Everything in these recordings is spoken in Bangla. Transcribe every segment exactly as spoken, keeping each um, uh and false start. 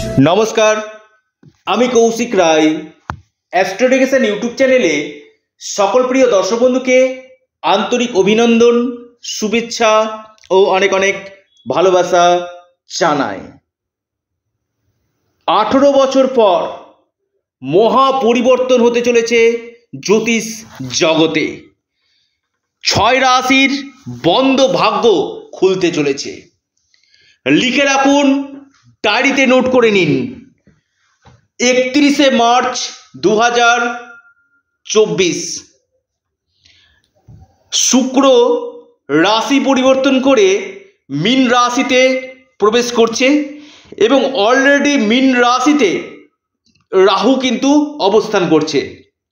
নমস্কার, আমি কৌশিক রায়। অ্যাস্ট্রোডিকেশন ইউটিউব চ্যানেলে সকল প্রিয় দর্শক বন্ধুকে আন্তরিক অভিনন্দন, শুভেচ্ছা ও অনেক অনেক ভালোবাসা জানাই। আঠেরো বছর পর মহা পরিবর্তন হতে চলেছে জ্যোতিষ জগতে। ছয় রাশির বন্ধ ভাগ্য খুলতে চলেছে। লিখে রাখুন, ডায়েরিতে নোট করে নিন। একত্রিশে মার্চ দু হাজার চব্বিশ শুক্র রাশি পরিবর্তন করে মীন রাশিতে প্রবেশ করছে এবং অলরেডি মীন রাশিতে রাহু কিন্তু অবস্থান করছে।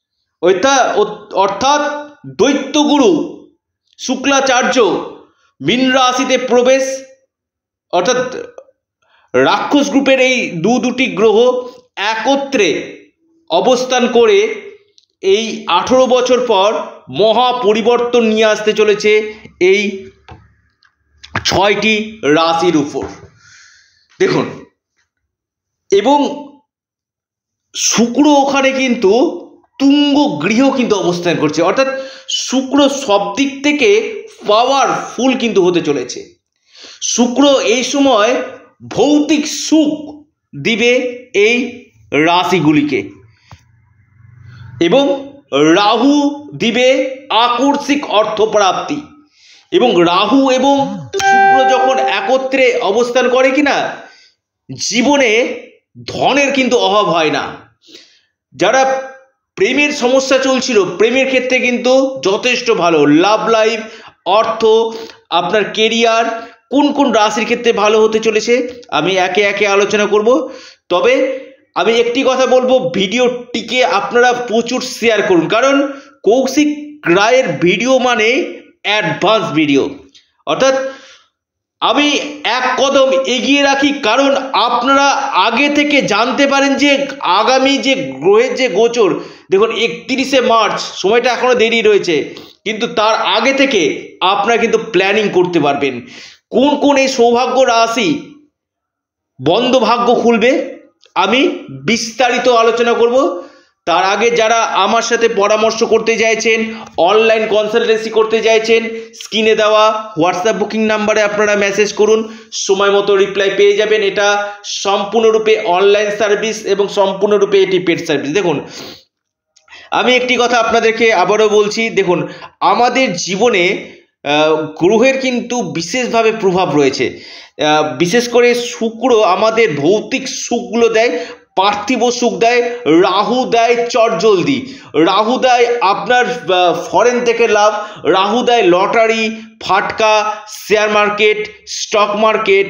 অর্থাৎ দৈত্যগুরু শুক্রাচার্য মীন রাশিতে প্রবেশ, অর্থাৎ রাক্ষস গ্রুপের এই দু দুটি গ্রহ একত্রে অবস্থান করে এই আঠেরো বছর পর মহা পরিবর্তন নিয়ে আসতে চলেছে এই ছয়টি রাশির উপর। দেখুন, এবং শুক্র ওখানে কিন্তু তুঙ্গ গৃহ কিন্তু অবস্থান করছে, অর্থাৎ শুক্র সব দিক থেকে পাওয়ারফুল কিন্তু হতে চলেছে। শুক্র এই সময় ভৌতিক সুখ দিবে এই রাশিগুলিকে এবং রাহু দিবে আকস্মিক অর্থপ্রাপ্তি। এবং রাহু এবং শুক্র যখন একত্রে অবস্থান করে কিনা, জীবনে ধনের কিন্তু অভাব হয় না। যারা প্রেমের সমস্যা চলছিল, প্রেমের ক্ষেত্রে কিন্তু যথেষ্ট ভালো লাভ লাইফ, অর্থ, আপনার কেরিয়ার, কোন কোন রাশির ক্ষেত্রে ভালো হতে চলেছে আমি একে একে আলোচনা করব। তবে আমি একটি কথা বলবো, ভিডিওটিকে আপনারা প্রচুর শেয়ার করুন, কারণ কৌশিক রায়ের ভিডিও মানে অ্যাডভান্স ভিডিও। অর্থাৎ আমি এক কদম এগিয়ে রাখি, কারণ আপনারা আগে থেকে জানতে পারেন যে আগামী যে গ্রহের যে গোচর, দেখুন একত্রিশে মার্চ, সময়টা এখনো দেরি রয়েছে, কিন্তু তার আগে থেকে আপনারা কিন্তু প্ল্যানিং করতে পারবেন কোন কোন এই সৌভাগ্য রাশি বন্ধ ভাগ্য খুলবে আমি বিস্তারিত আলোচনা করব। তার আগে যারা আমার সাথে পরামর্শ করতে চাইছেন, অনলাইন কনসালটেন্সি করতে চাইছেন, স্ক্রিনে দেওয়া হোয়াটসঅ্যাপ বুকিং নাম্বারে আপনারা মেসেজ করুন, সময় মতো রিপ্লাই পেয়ে যাবেন। এটা সম্পূর্ণরূপে অনলাইন সার্ভিস এবং সম্পূর্ণরূপে এটি পেড সার্ভিস। দেখুন, আমি একটি কথা আপনাদেরকে আবারও বলছি, দেখুন আমাদের জীবনে গ্রহের কিন্তু বিশেষভাবে প্রভাব রয়েছে। বিশেষ করে শুক্র আমাদের ভৌতিক সুখগুলো দেয়, পার্থিব সুখ দেয়। রাহু দেয় চটজলদি, রাহু দেয় আপনার ফরেন থেকে লাভ, রাহু দেয় লটারি, ফাটকা, শেয়ার মার্কেট, স্টক মার্কেট,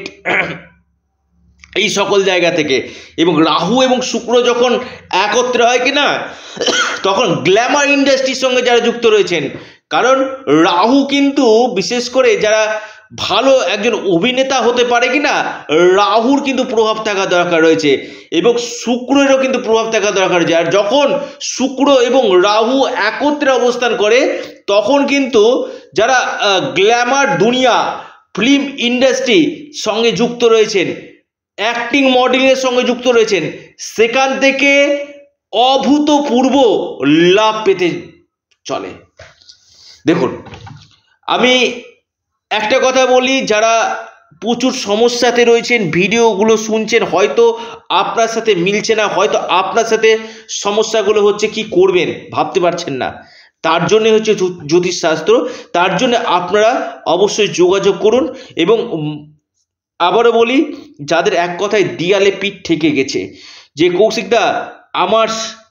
এই সকল জায়গা থেকে। এবং রাহু এবং শুক্র যখন একত্রে হয় কিনা, তখন গ্ল্যামার ইন্ডাস্ট্রির সঙ্গে যারা যুক্ত রয়েছেন, কারণ রাহু কিন্তু বিশেষ করে যারা ভালো একজন অভিনেতা হতে পারে কিনা, রাহুর কিন্তু প্রভাব থাকা দরকার রয়েছে এবং শুক্রেরও কিন্তু প্রভাব থাকা দরকার রয়েছে। আর যখন শুক্র এবং রাহু একত্রে অবস্থান করে, তখন কিন্তু যারা গ্ল্যামার দুনিয়া, ফিল্ম ইন্ডাস্ট্রি সঙ্গে যুক্ত রয়েছেন, অ্যাক্টিং মডেলিংয়ের সঙ্গে যুক্ত রয়েছেন, সেখান থেকে অভূতপূর্ব লাভ পেতে চলে। দেখুন, আমি একটা কথা বলি, যারা প্রচুর সমস্যাতে রয়েছেন, ভিডিওগুলো শুনছেন, হয়তো আপনার সাথে মিলছে না, হয়তো আপনার সাথে সমস্যাগুলো হচ্ছে, কি করবেন ভাবতে পারছেন না, তার জন্য হচ্ছে জ্যোতিষশাস্ত্র। তার জন্য আপনারা অবশ্যই যোগাযোগ করুন। এবং আবারও বলি, যাদের এক কথায় দিয়ালে পিঠ ঠেকে গেছে যে কৌশিকদা আমার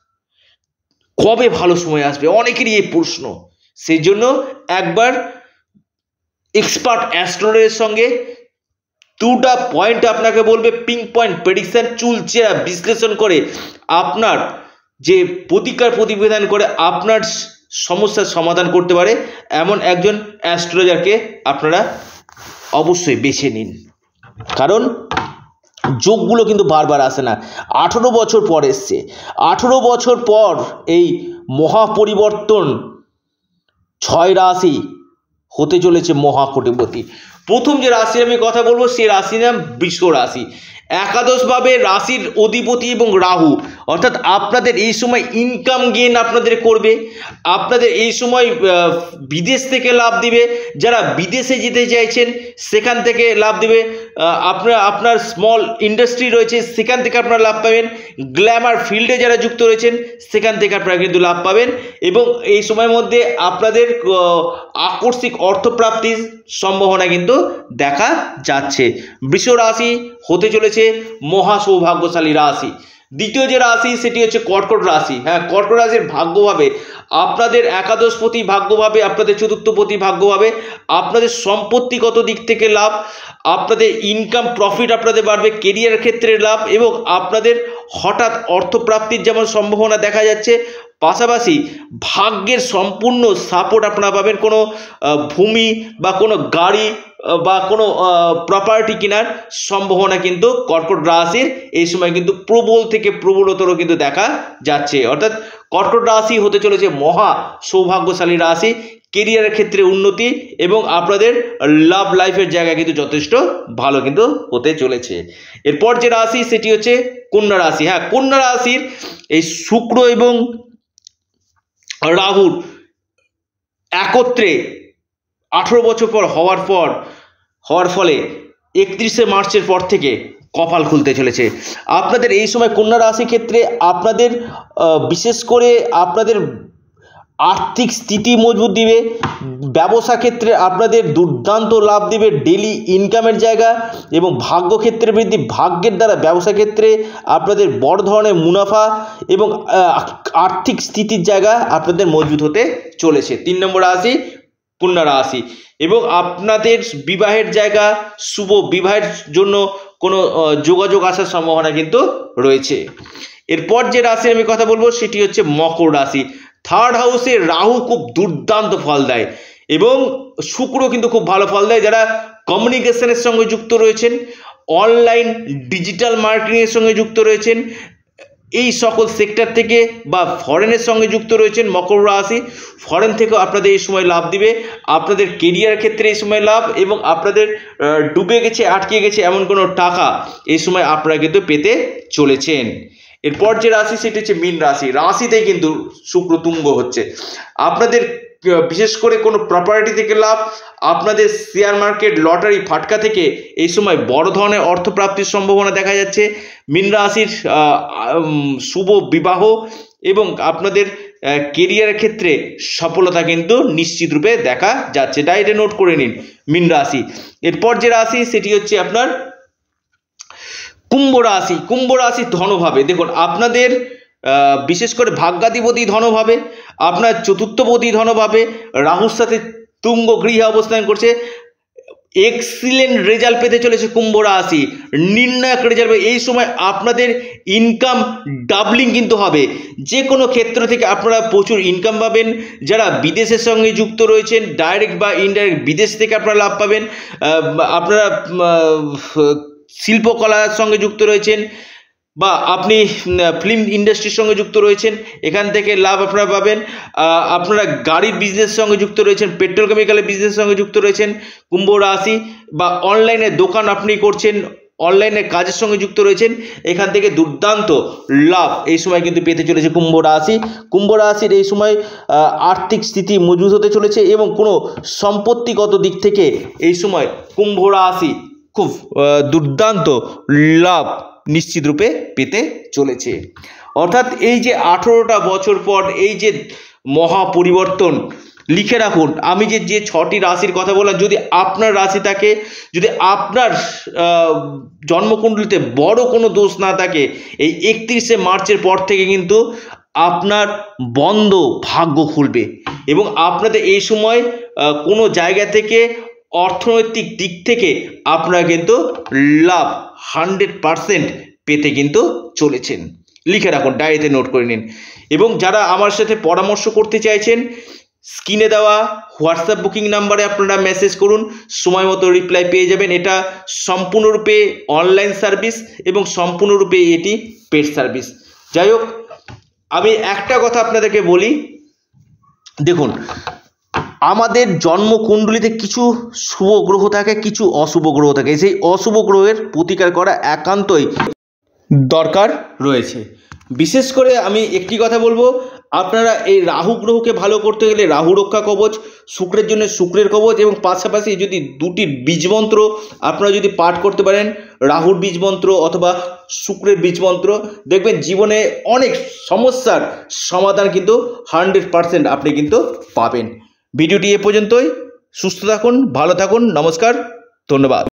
কবে ভালো সময় আসবে, অনেকেরই এই প্রশ্ন, সেই জন্য একবার এক্সপার্ট অ্যাস্ট্রোলজারের সঙ্গে দুটা পয়েন্ট আপনাকে বলবে, পিং পয়েন্ট প্রেডিকশন, চুলচেরা বিশ্লেষণ করে আপনার যে প্রতিকার প্রতিবিধান করে আপনার সমস্যার সমাধান করতে পারে, এমন একজন অ্যাস্ট্রোলজারকে আপনারা অবশ্যই বেছে নিন। কারণ যোগগুলো কিন্তু বারবার আসে না, আঠেরো বছর পর এসছে। আঠেরো বছর পর এই মহা পরিবর্তন, ছয় রাশি হতে চলেছে মহাকোটিপতি। প্রথম যে রাশির আমি কথা বলবো, সে রাশির নাম বৃষ রাশি। একাদশভাবে রাশির অধিপতি এবং রাহু, অর্থাৎ আপনাদের এই সময় ইনকাম গেইন আপনাদের করবে, আপনাদের এই সময় বিদেশ থেকে লাভ দিবে, যারা বিদেশে যেতে চাইছেন সেখান থেকে লাভ দিবে, আপনার আপনার স্মল ইন্ডাস্ট্রি রয়েছে সেখান থেকে আপনারা লাভ পাবেন, গ্ল্যামার ফিল্ডে যারা যুক্ত রয়েছেন সেখান থেকে আপনারা কিন্তু লাভ পাবেন, এবং এই সময়ের মধ্যে আপনাদের আকস্মিক অর্থপ্রাপ্তির সম্ভাবনা কিন্তু দেখা যাচ্ছে। বৃষ রাশি হতে চলেছে মহা সৌভাগ্যশালী রাশি। দ্বিতীয় যে রাশি সেটি হচ্ছে কর্কট রাশি। হ্যাঁ, কর্কট রাশির ভাগ্যভাবে আপনাদের একাদশপতি ভাগ্যভাবে, আপনাদের চতুর্থপতি ভাগ্যভাবে, আপনাদের সম্পত্তিগত দিক থেকে লাভ, আপনাদের ইনকাম প্রফিট আপনাদের বাড়বে, কেরিয়ার ক্ষেত্রে লাভ, এবং আপনাদের হঠাৎ অর্থপ্রাপ্তির যেমন সম্ভাবনা দেখা যাচ্ছে, পাশাপাশি ভাগ্যের সম্পূর্ণ সাপোর্ট আপনারা পাবেন। কোনো ভূমি বা কোনো গাড়ি বা কোনো প্রপার্টি কেনার সম্ভাবনা কিন্তু কর্কট রাশির এই সময় কিন্তু প্রবল থেকে প্রবলতর কিন্তু দেখা যাচ্ছে। অর্থাৎ কর্কট রাশি হতে চলেছে মহা সৌভাগ্যশালী রাশি, কেরিয়ারের ক্ষেত্রে উন্নতি এবং আপনাদের লাভ লাইফের জায়গা কিন্তু যথেষ্ট ভালো কিন্তু হতে চলেছে। এরপর যে রাশি সেটি হচ্ছে কন্যা রাশি। হ্যাঁ, কন্যা রাশির এই শুক্র এবং রাহুর একত্রে আঠেরো বছর পর হওয়ার পর হওয়ার ফলে একত্রিশে মার্চের পর থেকে কপাল খুলতে চলেছে আপনাদের। এই সময় কন্যা রাশি ক্ষেত্রে আপনাদের বিশেষ করে আপনাদের আর্থিক স্থিতি মজবুত দিবে, ব্যবসা ক্ষেত্রে আপনাদের দুর্দান্ত লাভ দিবে, ডেলি ইনকামের জায়গা এবং ভাগ্য ক্ষেত্রে বৃদ্ধি, ভাগ্যের দ্বারা ব্যবসা ক্ষেত্রে আপনাদের বড় ধরনের মুনাফা এবং আর্থিক স্থিতির জায়গা আপনাদের মজবুত হতে চলেছে। তিন নম্বর রাশি কন্যা রাশি, এবং আপনাদের বিবাহের জায়গা, শুভ বিবাহের জন্য কোনো যোগাযোগ আসার সম্ভাবনা কিন্তু রয়েছে। এরপর যে রাশি আমি কথা বলবো সেটি হচ্ছে মকর রাশি। থার্ড হাউসে রাহু খুব দুর্দান্ত ফল দেয় এবং শুক্র কিন্তু খুব ভালো ফল দেয়। যারা কমিউনিকেশনের সঙ্গে যুক্ত রয়েছেন, অনলাইন ডিজিটাল মার্কেটিংয়ের সঙ্গে যুক্ত রয়েছেন, এই সকল সেক্টর থেকে বা ফরেনের সঙ্গে যুক্ত রয়েছেন মকর রাশি, ফরেন থেকেও আপনাদের এই সময় লাভ দিবে, আপনাদের কেরিয়ার ক্ষেত্রে এই সময় লাভ, এবং আপনাদের ডুবে গেছে আটকে গেছে এমন কোনো টাকা এই সময় আপনারা কিন্তু পেতে চলেছেন। এরপর যে রাশি সেটি হচ্ছে মীন রাশি। রাশিতেই কিন্তু শুক্র তুঙ্গ হচ্ছে, আপনাদের বিশেষ করে কোনো প্রপার্টি থেকে লাভ, আপনাদের শেয়ার মার্কেট, লটারি, ফাটকা থেকে এই সময় বড় ধরনের অর্থপ্রাপ্তির সম্ভাবনা দেখা যাচ্ছে। মীন রাশির শুভ বিবাহ এবং আপনাদের কেরিয়ারের ক্ষেত্রে সফলতা কিন্তু নিশ্চিত রূপে দেখা যাচ্ছে, তাই এটা নোট করে নিন মীন রাশি। এরপর যে রাশি সেটি হচ্ছে আপনার কুম্ভ রাশি। কুম্ভ রাশি ধনভাবে, দেখুন আপনাদের বিশেষ করে ভাগ্যাধিপতি ধনভাবে, আপনার চতুর্থপতি ধনভাবে, রাহুর সাথে তুঙ্গ গৃহে অবস্থান করছে, এক্সিলেন্ট রেজাল্ট পেতে চলেছে কুম্ভ রাশি, নির্ণায়ক রেজাল্ট। এই সময় আপনাদের ইনকাম ডাবলিং কিন্তু হবে, যে কোনো ক্ষেত্র থেকে আপনারা প্রচুর ইনকাম পাবেন। যারা বিদেশের সঙ্গে যুক্ত রয়েছেন, ডাইরেক্ট বা ইনডাইরেক্ট বিদেশ থেকে আপনারা লাভ পাবেন, আপনারা শিল্পকলার সঙ্গে যুক্ত রয়েছেন বা আপনি ফিল্ম ইন্ডাস্ট্রির সঙ্গে যুক্ত রয়েছেন, এখান থেকে লাভ আপনারা পাবেন। আপনারা গাড়ির বিজনেসের সঙ্গে যুক্ত রয়েছেন, পেট্রোকেমিক্যালের বিজনেসের সঙ্গে যুক্ত রয়েছেন কুম্ভ রাশি, বা অনলাইনে দোকান আপনি করছেন, অনলাইনে কাজের সঙ্গে যুক্ত রয়েছেন, এখান থেকে দুর্দান্ত লাভ এই সময় কিন্তু পেতে চলেছে কুম্ভ রাশি। কুম্ভ রাশির এই সময় আর্থিক স্থিতি মজবুত হতে চলেছে এবং কোনো সম্পত্তিগত দিক থেকে এই সময় কুম্ভ রাশি খুব দুর্দান্ত লাভ নিশ্চিত রূপে পেতে চলেছে। অর্থাৎ এই যে আঠেরোটা বছর পর এই যে মহা পরিবর্তন, লিখে রাখুন আমি যে যে ছটি রাশির কথা বললাম, যদি আপনার রাশি থাকে, যদি আপনার জন্মকুণ্ডলিতে বড় কোনো দোষ না থাকে, এই একত্রিশে মার্চের পর থেকে কিন্তু আপনার বন্ধ ভাগ্য খুলবে এবং আপনাদের এই সময় কোনো জায়গা থেকে অর্থনৈতিক দিক থেকে আপনারা কিন্তু লাভ হান্ড্রেড পারসেন্ট পেতে কিন্তু চলেছেন। লিখে রাখুন, ডায়েরিতে নোট করে নিন। এবং যারা আমার সাথে পরামর্শ করতে চাইছেন, স্ক্রিনে দেওয়া হোয়াটসঅ্যাপ বুকিং নাম্বারে আপনারা মেসেজ করুন, সময় মতো রিপ্লাই পেয়ে যাবেন। এটা সম্পূর্ণরূপে অনলাইন সার্ভিস এবং সম্পূর্ণরূপে এটি পেড সার্ভিস। যাই হোক, আমি একটা কথা আপনাদেরকে বলি, দেখুন আমাদের জন্মকুণ্ডলিতে কিছু শুভ গ্রহ থাকে, কিছু অশুভ গ্রহ থাকে। সেই অশুভ গ্রহের প্রতিকার করা একান্তই দরকার রয়েছে। বিশেষ করে আমি একটি কথা বলবো, আপনারা এই রাহু গ্রহকে ভালো করতে গেলে রাহু রক্ষা কবচ, শুক্রের জন্য শুক্রের কবচ, এবং পাশাপাশি যদি দুটি বীজমন্ত্র আপনারা যদি পাঠ করতে পারেন, রাহুর বীজমন্ত্র অথবা শুক্রের বীজমন্ত্র, দেখবেন জীবনে অনেক সমস্যার সমাধান কিন্তু হান্ড্রেড পারসেন্ট আপনি কিন্তু পাবেন। ভিডিওটি এ পর্যন্তই। সুস্থ থাকুন, ভালো থাকুন, নমস্কার, ধন্যবাদ।